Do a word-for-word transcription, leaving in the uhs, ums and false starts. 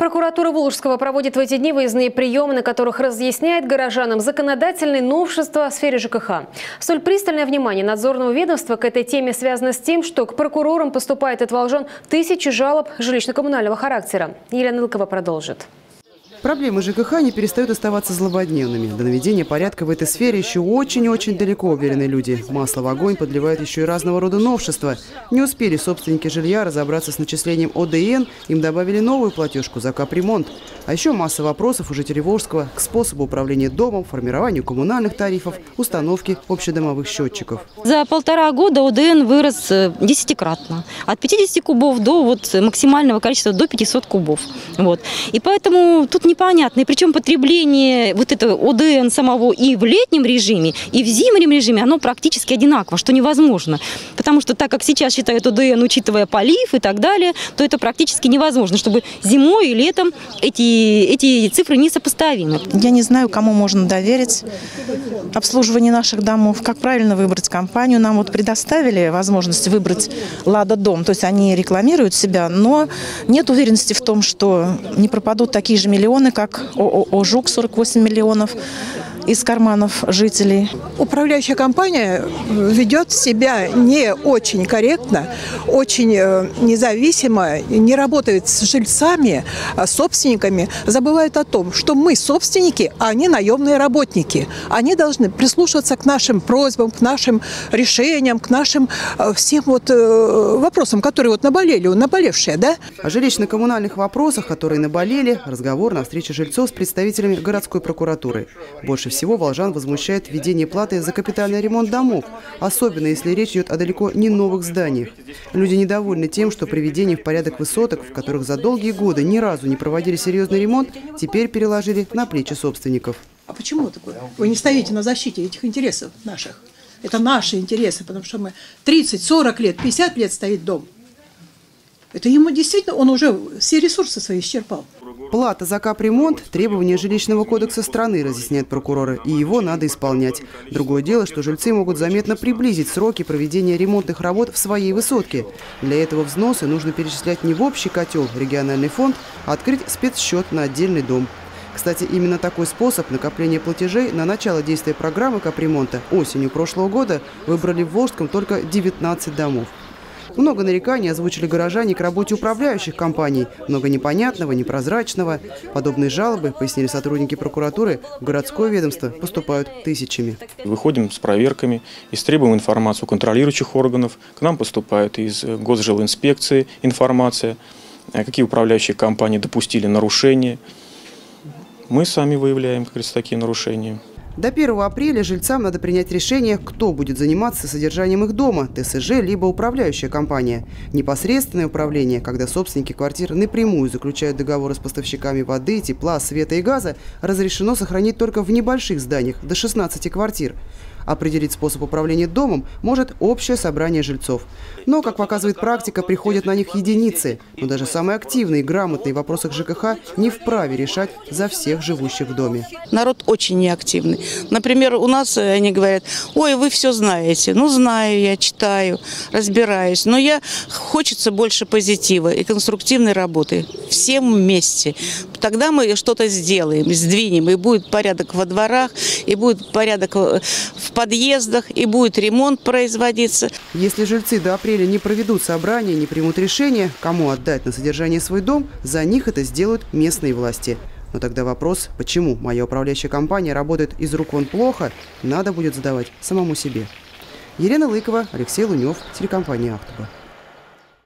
Прокуратура Волжского проводит в эти дни выездные приемы, на которых разъясняет горожанам законодательные новшества в сфере ЖКХ. Столь пристальное внимание надзорного ведомства к этой теме связано с тем, что к прокурорам поступает от волжан тысячи жалоб жилищно-коммунального характера. Елена Лыкова продолжит. Проблемы ЖКХ не перестают оставаться злободневными. До наведения порядка в этой сфере еще очень-очень далеко, уверены люди. Масло в огонь подливают еще и разного рода новшества. Не успели собственники жилья разобраться с начислением О Дэ Эн, им добавили новую платежку за капремонт. А еще масса вопросов у жителей Волжского к способу управления домом, формированию коммунальных тарифов, установке общедомовых счетчиков. За полтора года О Дэ Эн вырос десятикратно. От пятидесяти кубов до вот максимального количества до пятисот кубов. Вот. И поэтому тут непонятно. И причем потребление вот этого О Дэ Эн самого и в летнем режиме, и в зимнем режиме, оно практически одинаково, что невозможно. Потому что так как сейчас считают О Дэ Эн, учитывая полив и так далее, то это практически невозможно, чтобы зимой и летом эти Эти цифры несопоставимы. Я не знаю, кому можно доверить обслуживание наших домов, как правильно выбрать компанию. Нам вот предоставили возможность выбрать «Лада Дом», то есть они рекламируют себя, но нет уверенности в том, что не пропадут такие же миллионы, как ООО «Жук» сорок восемь миллионов из карманов жителей. Управляющая компания ведет себя не очень корректно, очень независимо, не работает с жильцами, с собственниками, забывает о том, что мы собственники, а они наемные работники. Они должны прислушиваться к нашим просьбам, к нашим решениям, к нашим всем вот вопросам, которые вот наболели, наболевшие, да? О жилищно-коммунальных вопросах, которые наболели, разговор на встрече жильцов с представителями городской прокуратуры. Больше всего волжан возмущает введение платы за капитальный ремонт домов, особенно если речь идет о далеко не новых зданиях. Люди недовольны тем, что приведение в порядок высоток, в которых за долгие годы ни разу не проводили серьезный ремонт, теперь переложили на плечи собственников. А почему такое? Вы не стоите на защите этих интересов наших. Это наши интересы, потому что мы тридцать, сорок лет, пятьдесят лет стоит дом. Это ему действительно, он уже все ресурсы свои исчерпал. Плата за капремонт – требование жилищного кодекса страны, разъясняют прокуроры, и его надо исполнять. Другое дело, что жильцы могут заметно приблизить сроки проведения ремонтных работ в своей высотке. Для этого взносы нужно перечислять не в общий котел, региональный фонд, а открыть спецсчет на отдельный дом. Кстати, именно такой способ накопления платежей на начало действия программы капремонта осенью прошлого года выбрали в Волжском только девятнадцать домов. Много нареканий озвучили горожане к работе управляющих компаний. Много непонятного, непрозрачного. Подобные жалобы, пояснили сотрудники прокуратуры, в городское ведомство поступают тысячами. Выходим с проверками, истребуем информацию у контролирующих органов. К нам поступает из Госжилинспекции информация, какие управляющие компании допустили нарушения. Мы сами выявляем, как говорится, такие нарушения. До первого апреля жильцам надо принять решение, кто будет заниматься содержанием их дома – Тэ Эс Жэ либо управляющая компания. Непосредственное управление, когда собственники квартир напрямую заключают договоры с поставщиками воды, тепла, света и газа, разрешено сохранить только в небольших зданиях до шестнадцати квартир. Определить способ управления домом может общее собрание жильцов. Но, как показывает практика, приходят на них единицы. Но даже самые активные и грамотные в вопросах ЖКХ не вправе решать за всех живущих в доме. Народ очень неактивный. Например, у нас они говорят: ой, вы все знаете. Ну, знаю, я читаю, разбираюсь. Но я хочется больше позитива и конструктивной работы. Всем вместе. Тогда мы что-то сделаем, сдвинем, и будет порядок во дворах, и будет порядок в подъездах, и будет ремонт производиться. Если жильцы до апреля не проведут собрание, не примут решение, кому отдать на содержание свой дом, за них это сделают местные власти. Но тогда вопрос, почему моя управляющая компания работает из рук вон плохо, надо будет задавать самому себе. Елена Лыкова, Алексей Лунев, телекомпания «Ахтуба».